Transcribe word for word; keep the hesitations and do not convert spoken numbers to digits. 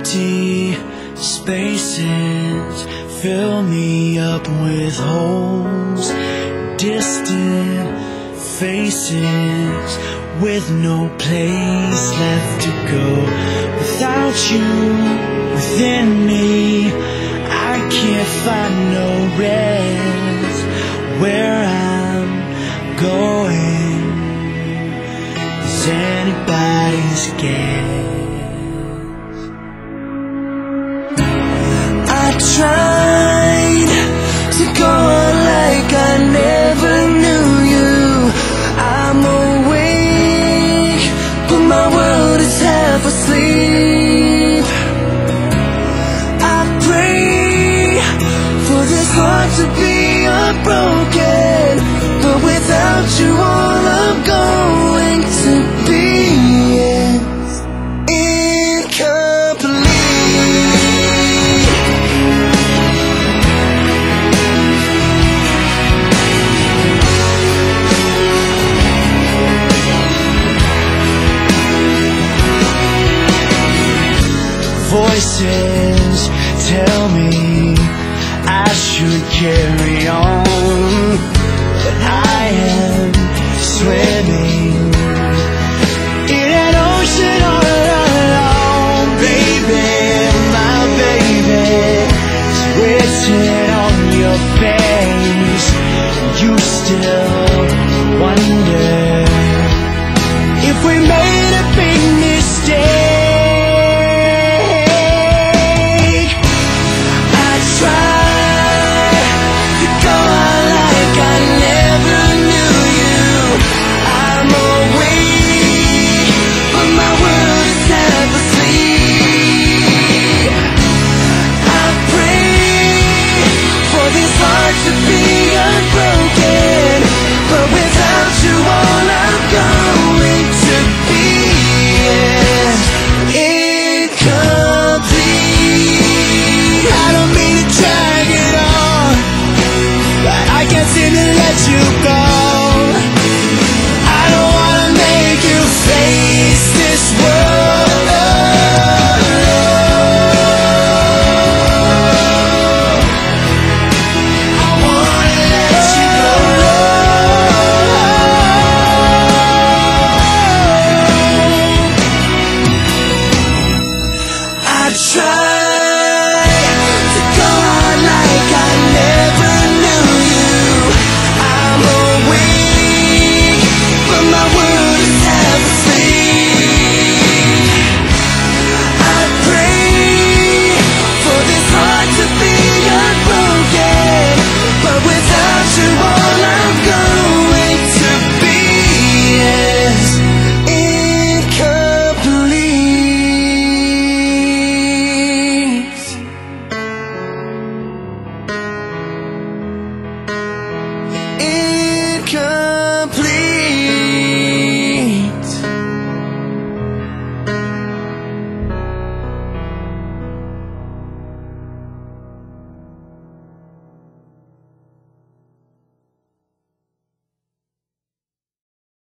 Empty spaces fill me up with holes, distant faces with no place left to go. Without you within me, I can't find no rest. Where I'm going, is anybody's guess? I tried to go on like I never knew you. I'm awake, but my world is half asleep. I pray for this heart to be unbroken, but without you all I'm going to be is incomplete. Voices tell me I should carry